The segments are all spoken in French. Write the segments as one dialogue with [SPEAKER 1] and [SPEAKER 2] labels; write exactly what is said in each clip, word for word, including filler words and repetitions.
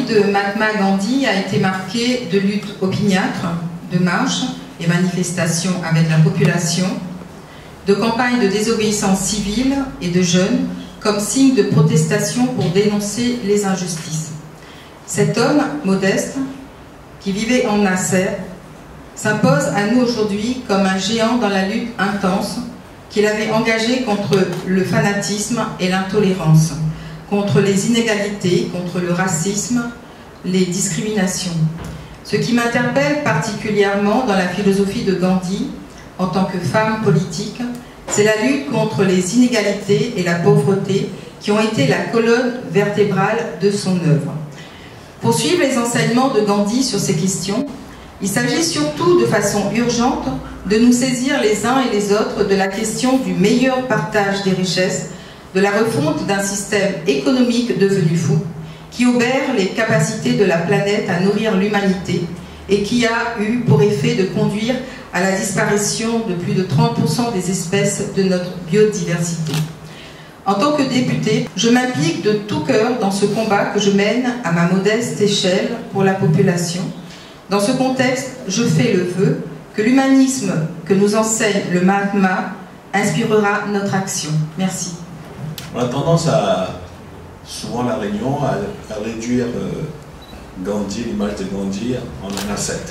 [SPEAKER 1] de Mahatma Gandhi a été marquée de luttes opiniâtres, de marches et manifestations avec la population, de campagnes de désobéissance civile et de jeunes comme signe de protestation pour dénoncer les injustices. Cet homme modeste, qui vivait en Nasser, s'impose à nous aujourd'hui comme un géant dans la lutte intense qu'il avait engagée contre le fanatisme et l'intolérance, contre les inégalités, contre le racisme, les discriminations. Ce qui m'interpelle particulièrement dans la philosophie de Gandhi, en tant que femme politique, c'est la lutte contre les inégalités et la pauvreté qui ont été la colonne vertébrale de son œuvre. Pour suivre les enseignements de Gandhi sur ces questions, il s'agit surtout de façon urgente de nous saisir les uns et les autres de la question du meilleur partage des richesses, de la refonte d'un système économique devenu fou, qui obère les capacités de la planète à nourrir l'humanité et qui a eu pour effet de conduire à la disparition de plus de trente pour cent des espèces de notre biodiversité. En tant que députée, je m'implique de tout cœur dans ce combat que je mène à ma modeste échelle pour la population. Dans ce contexte, je fais le vœu que l'humanisme que nous enseigne le Mahatma inspirera notre action. Merci.
[SPEAKER 2] On a tendance à, souvent à La Réunion, à, à réduire euh, Gandhi, l'image de Gandhi, en un ascète,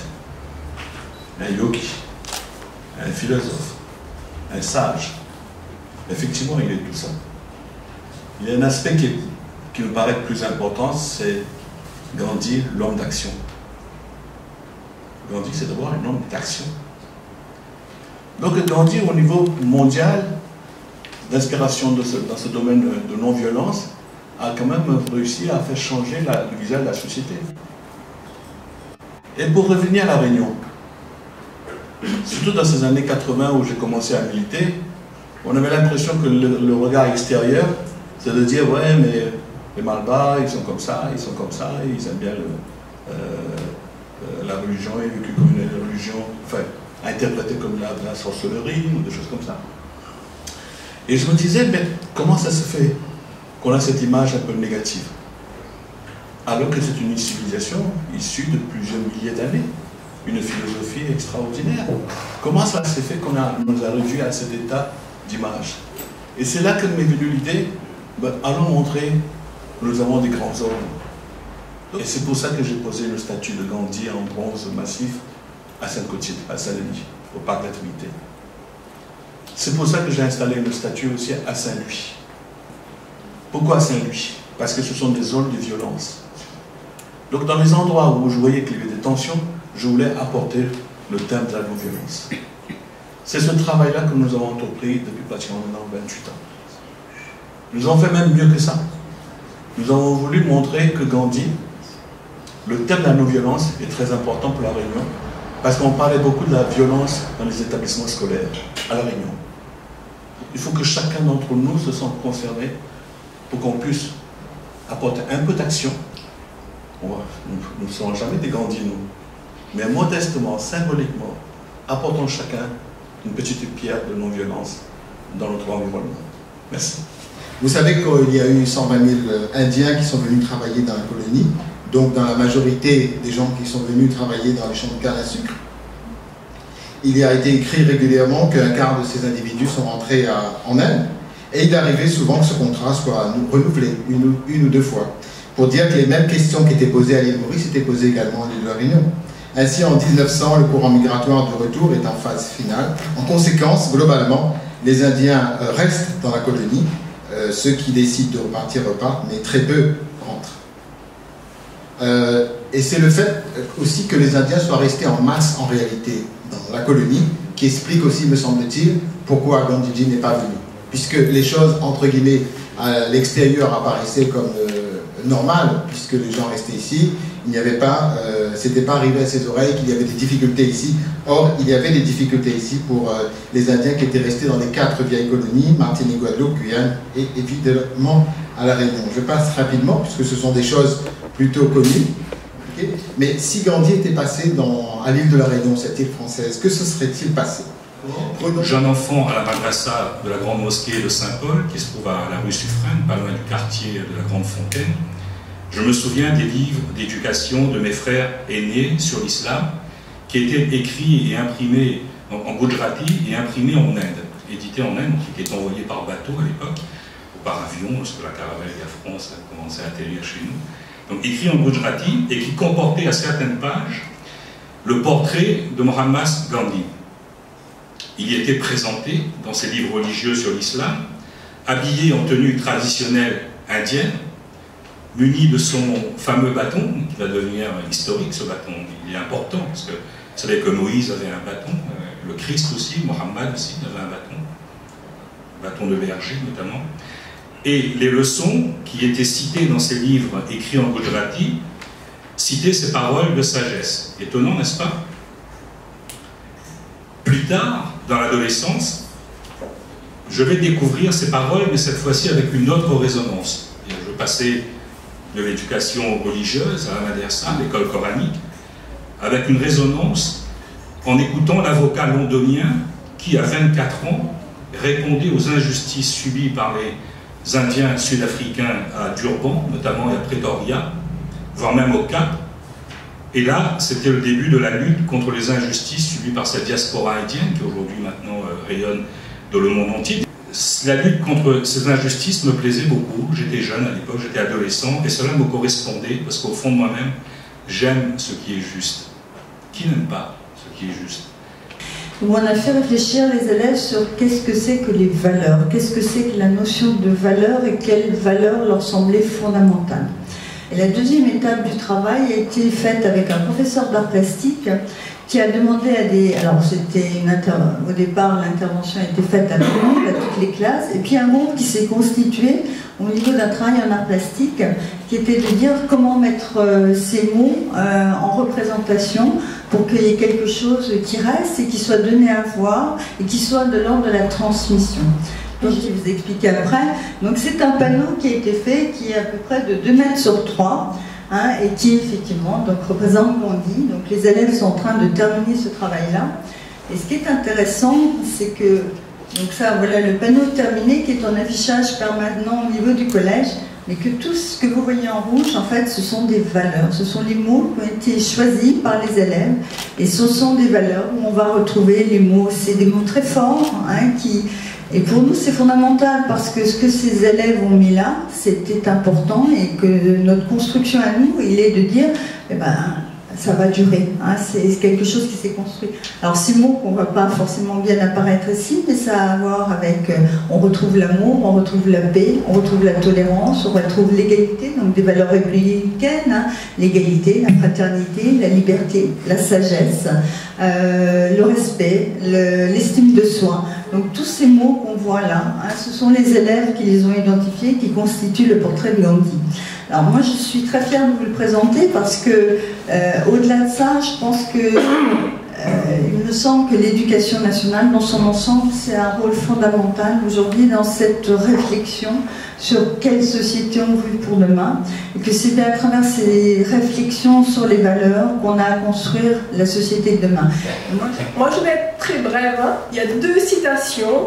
[SPEAKER 2] un yogi, un philosophe, un sage. Effectivement, il est tout ça. Il y a un aspect qui, qui me paraît le plus important, c'est Gandhi, l'homme d'action. Gandhi, c'est d'abord un homme d'action. Donc Gandhi, au niveau mondial, d'inspiration dans ce domaine de non-violence, a quand même réussi à faire changer la, le visage de la société. Et pour revenir à La Réunion, surtout dans ces années quatre-vingt où j'ai commencé à militer, on avait l'impression que le, le regard extérieur, c'est de dire, ouais, mais les Malbas, ils sont comme ça, ils sont comme ça, ils aiment bien le, euh, euh, la religion, est vécue comme une religion, enfin, interprétée comme la, la sorcellerie, ou des choses comme ça. Et je me disais, mais comment ça se fait qu'on a cette image un peu négative, alors que c'est une civilisation issue de plusieurs milliers d'années, une philosophie extraordinaire. Comment ça s'est fait qu'on nous a réduit à cet état d'image? Et c'est là que m'est venue l'idée, ben, allons montrer que nous avons des grands hommes. Et c'est pour ça que j'ai posé le statue de Gandhi en bronze massif à Sainte-Clotilde, à Saint-Denis, au parc de la Trinité. C'est pour ça que j'ai installé une statue aussi à Saint-Louis. Pourquoi à Saint-Louis? Parce que ce sont des zones de violence. Donc dans les endroits où je voyais qu'il y avait des tensions, je voulais apporter le thème de la non-violence. C'est ce travail-là que nous avons entrepris depuis pratiquement vingt-huit ans. Nous avons fait même mieux que ça. Nous avons voulu montrer que Gandhi, le thème de la non-violence est très important pour la Réunion, parce qu'on parlait beaucoup de la violence dans les établissements scolaires à la Réunion. Il faut que chacun d'entre nous se sente concerné pour qu'on puisse apporter un peu d'action. Nous ne serons jamais des Gandhi, nous. Mais modestement, symboliquement, apportons chacun une petite pierre de non-violence dans notre environnement. Merci.
[SPEAKER 3] Vous savez qu'il y a eu cent vingt mille Indiens qui sont venus travailler dans la colonie, donc dans la majorité des gens qui sont venus travailler dans les champs de canne à sucre. Il y a été écrit régulièrement qu'un quart de ces individus sont rentrés à, en Inde, et il arrivait souvent que ce contrat soit renouvelé une, une ou deux fois, pour dire que les mêmes questions qui étaient posées à l'île Maurice étaient posées également à l'île de la Réunion. Ainsi, en mille neuf cents, le courant migratoire de retour est en phase finale. En conséquence, globalement, les Indiens restent dans la colonie. Euh, ceux qui décident de repartir repartent, mais très peu rentrent. Euh, et c'est le fait aussi que les Indiens soient restés en masse, en réalité, dans la colonie, qui explique aussi, me semble-t-il, pourquoi Gandhiji n'est pas venu. Puisque les choses, entre guillemets, à l'extérieur apparaissaient comme euh, normales, puisque les gens restaient ici, il n'y avait pas, euh, c'était pas arrivé à ses oreilles qu'il y avait des difficultés ici. Or, il y avait des difficultés ici pour euh, les Indiens qui étaient restés dans les quatre vieilles colonies, Martinique, Guadeloupe, Guyane et évidemment à La Réunion. Je passe rapidement, puisque ce sont des choses plutôt connues. Okay. Mais si Gandhi était passé dans, à l'île de La Réunion, cette île française, que se serait-il passé?
[SPEAKER 4] Jeune enfant à la madrasa de la Grande Mosquée de Saint-Paul, qui se trouve à la rue Suffren, pas loin du quartier de la Grande Fontaine, Je me souviens des livres d'éducation de mes frères aînés sur l'islam qui étaient écrits et imprimés en, en Gujarati et imprimés en Inde, édités en Inde, qui étaient envoyés par bateau à l'époque, ou par avion, lorsque la caravelle Air France a commencé à atterrir chez nous. Donc écrits en Gujarati et qui comportaient à certaines pages le portrait de Mohammed Gandhi. Il y était présenté dans ses livres religieux sur l'islam, habillé en tenue traditionnelle indienne, muni de son fameux bâton, qui va devenir historique, ce bâton. Il est important, parce que vous savez que Moïse avait un bâton, euh, le Christ aussi, Mohammed aussi avait un bâton, un bâton de berger notamment. Et les leçons qui étaient citées dans ces livres écrits en Gujarati citaient ces paroles de sagesse. Étonnant, n'est-ce pas? Plus tard, dans l'adolescence, je vais découvrir ces paroles, mais cette fois-ci avec une autre résonance. Je passais de l'éducation religieuse à la madrasa, l'école coranique, avec une résonance en écoutant l'avocat londonien qui, à vingt-quatre ans, répondait aux injustices subies par les Indiens sud-africains à Durban, notamment à Pretoria, voire même au Cap. Et là, c'était le début de la lutte contre les injustices subies par cette diaspora indienne qui aujourd'hui maintenant euh, rayonne dans le monde entier. La lutte contre ces injustices me plaisait beaucoup. J'étais jeune à l'époque, j'étais adolescent, et cela me correspondait parce qu'au fond de moi-même, j'aime ce qui est juste. Qui n'aime pas ce qui est juste?
[SPEAKER 5] On a fait réfléchir les élèves sur qu'est-ce que c'est que les valeurs, qu'est-ce que c'est que la notion de valeur et quelles valeurs leur semblaient fondamentales. Et la deuxième étape du travail a été faite avec un professeur d'art plastique qui a demandé à des... Alors, c'était une inter... au départ, l'intervention a été faite à tout le monde, à toutes les classes, et puis un groupe qui s'est constitué au niveau d'un travail en art plastique, qui était de dire comment mettre euh, ces mots euh, en représentation pour qu'il y ait quelque chose qui reste et qui soit donné à voir et qui soit de l'ordre de la transmission. Donc, je vais vous expliquer après. Donc, c'est un panneau qui a été fait, qui est à peu près de deux mètres sur trois, hein, et qui, effectivement, donc, représente Gandhi. Donc, les élèves sont en train de terminer ce travail-là. Et ce qui est intéressant, c'est que, donc ça, voilà le panneau terminé qui est en affichage permanent au niveau du collège, mais que tout ce que vous voyez en rouge, en fait, ce sont des valeurs. Ce sont les mots qui ont été choisis par les élèves, et ce sont des valeurs où on va retrouver les mots. C'est des mots très forts, hein, qui... Et pour nous, c'est fondamental parce que ce que ces élèves ont mis là, c'était important, et que notre construction à nous, il est de dire, eh ben, ça va durer, hein, c'est quelque chose qui s'est construit. Alors ces mots qu'on ne voit pas forcément bien apparaître ici, mais ça a à voir avec, euh, on retrouve l'amour, on retrouve la paix, on retrouve la tolérance, on retrouve l'égalité, donc des valeurs républicaines, hein, l'égalité, la fraternité, la liberté, la sagesse, euh, le respect, l'estime le, de soi. Donc tous ces mots qu'on voit là, hein, ce sont les élèves qui les ont identifiés, qui constituent le portrait de Gandhi. Alors moi je suis très fière de vous le présenter parce que euh, au-delà de ça, je pense que euh, il me semble que l'éducation nationale dans son ensemble, c'est un rôle fondamental aujourd'hui dans cette réflexion sur quelle société on veut pour demain, et que c'est bien à travers ces réflexions sur les valeurs qu'on a à construire la société de demain.
[SPEAKER 6] Moi, moi je vais être très brève, hein. Il y a deux citations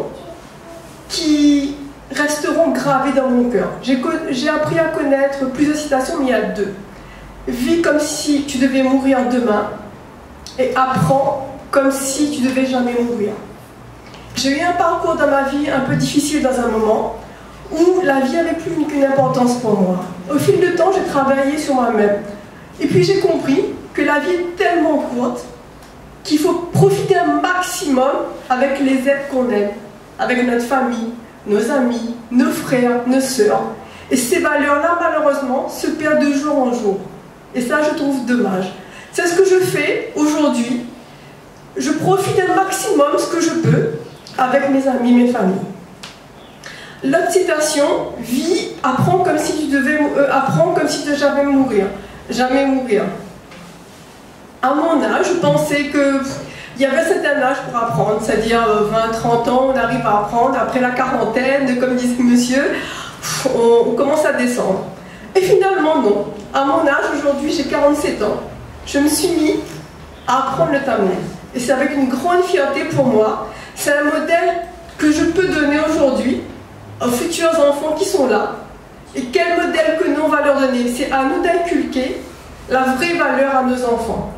[SPEAKER 6] qui resteront gravées dans mon cœur. J'ai appris à connaître plusieurs citations, mais il y a deux. Vis comme si tu devais mourir demain, et apprends comme si tu devais jamais mourir. J'ai eu un parcours dans ma vie un peu difficile dans un moment, où la vie avait plus qu'une importance pour moi. Au fil du temps, j'ai travaillé sur moi-même. Et puis j'ai compris que la vie est tellement courte qu'il faut profiter un maximum avec les êtres qu'on aime, avec notre famille, nos amis, nos frères, nos sœurs. Et ces valeurs-là, malheureusement, se perdent de jour en jour. Et ça, je trouve dommage. C'est ce que je fais aujourd'hui. Je profite un maximum ce que je peux avec mes amis, mes familles. L'autre citation, vis, apprends comme si tu devais, euh, apprends comme si tu devais jamais mourir. Jamais mourir. À mon âge, je pensais que il y avait un certain âge pour apprendre, c'est-à-dire vingt, trente ans, on arrive à apprendre. Après la quarantaine, comme disait monsieur, on, on commence à descendre. Et finalement, non. À mon âge, aujourd'hui, j'ai quarante-sept ans. Je me suis mis à apprendre le tamil. Et c'est avec une grande fierté pour moi. C'est un modèle que je peux donner aujourd'hui aux futurs enfants qui sont là Et quel modèle que nous on va leur donner? C'est à nous d'inculquer la vraie valeur à nos enfants.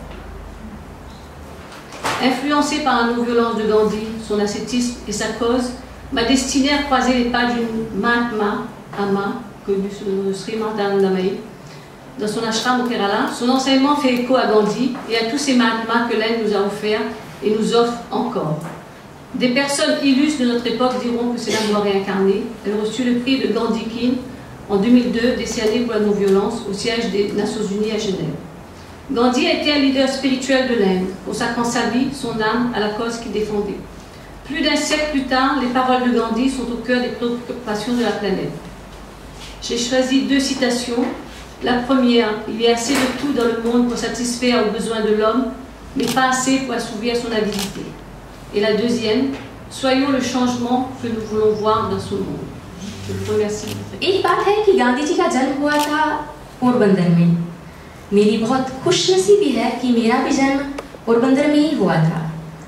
[SPEAKER 7] Influencé par la non-violence de Gandhi, son ascétisme et sa cause, ma destinée à croiser les pas d'une Mahatma Amma, connue sous le nom de Sri Mahatmanandamayi, dans son ashram au Kerala. Son enseignement fait écho à Gandhi et à tous ces Mahatmas que l'Inde nous a offerts et nous offre encore. Des personnes illustres de notre époque diront que c'est la voie réincarnée. Elle reçut le prix de Gandhi King en deux mille deux, décerné pour la non-violence au siège des Nations Unies à Genève. Gandhi a été un leader spirituel de l'Inde, consacrant sa vie, son âme à la cause qu'il défendait. Plus d'un siècle plus tard, les paroles de Gandhi sont au cœur des préoccupations de la planète. J'ai choisi deux citations. La première, il y a assez de tout dans le monde pour satisfaire aux besoins de l'homme, mais pas assez pour assouvir son avidité. Et la deuxième, soyons le changement que nous voulons voir dans ce monde. Je vous remercie.
[SPEAKER 8] एक बात है कि गांधी जी का जन्म हुआ था पोरबंदर में। मेरी बहुत खुशनसीबी है कि मेरा भी जन्म पोरबंदर में ही हुआ था।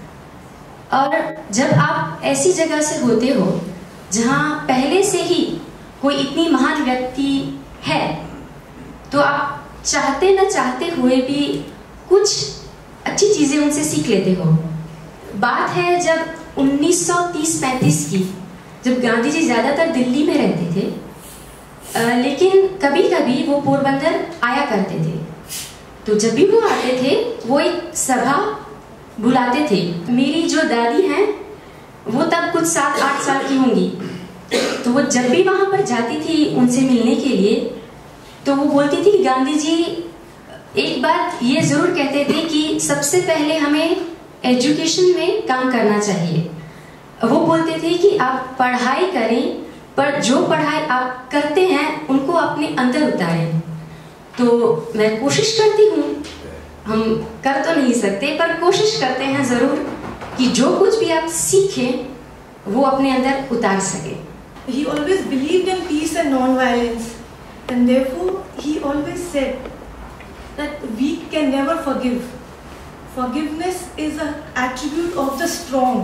[SPEAKER 8] और जब आप ऐसी जगह से होते हो जहां पहले से ही कोई इतनी महान व्यक्ति है, तो आप चाहते न चाहते हुए भी कुछ अच्छी चीजें उनसे सीख लेते हो। बात है जब उन्नीस सौ तीस पैंतीस की, जब गांधी जी ज़्यादातर दिल्ली में रहते थे, आ, लेकिन कभी कभी वो पोरबंदर आया करते थे। तो जब भी वो आते थे वो एक सभा बुलाते थे। मेरी जो दादी हैं वो तब कुछ सात आठ साल की होंगी, तो वो जब भी वहाँ पर जाती थी उनसे मिलने के लिए, तो वो बोलती थी कि गांधी जी एक बात ये ज़रूर कहते थे कि सबसे पहले हमें एजुकेशन में काम करना चाहिए। वो बोलते थे कि आप पढ़ाई करें, पर जो पढ़ाई आप करते हैं उनको अपने अंदर उतारें। तो मैं कोशिश करती हूँ, हम कर तो नहीं सकते पर कोशिश करते हैं ज़रूर कि जो कुछ भी आप सीखें वो अपने अंदर उतार सके।
[SPEAKER 9] He always believed in peace and non-violence, and therefore he always said that we can never forgive. Forgiveness is an attribute of the strong.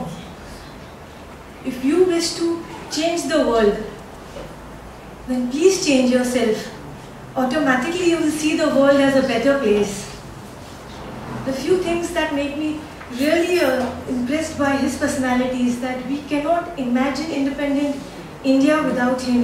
[SPEAKER 9] If you wish to change the world, then please change yourself. Automatically you will see the world as a better place. The few things that make me really uh, impressed by his personality is that we cannot imagine independent India without him.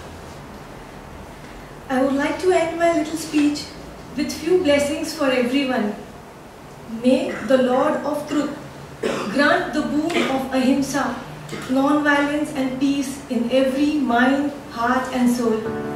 [SPEAKER 9] I would like to end my little speech with few blessings for everyone. May the Lord of Truth grant the boon of ahimsa, non-violence and peace in every mind, heart and soul.